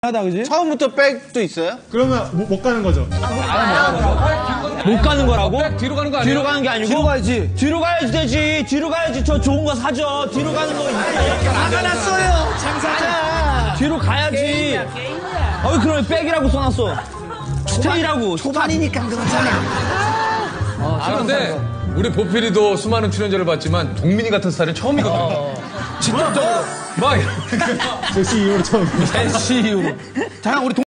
하다 그지? 처음부터 백도 있어요? 그러면 못 가는 거죠. 못 가는 거라고? 뒤로 가는 거 아니야? 뒤로 가는 게 아니고? 뒤로 가야지. 뒤로 가야지 되지. 뒤로 가야지. 저 좋은 거 사죠. 뒤로 가는 거 있지. 나가놨어요. 장사자. 뒤로 가야지. 어이 그러면 백이라고 써놨어. 스테이라고. 초반이니까 그렇잖아. 근데 우리 보필이도 수많은 출연자를 봤지만 동민이 같은 스타일은 처음이거든. 직접적으로. 막 제시 이후로 처음. 제시 이후로. 잠깐 우리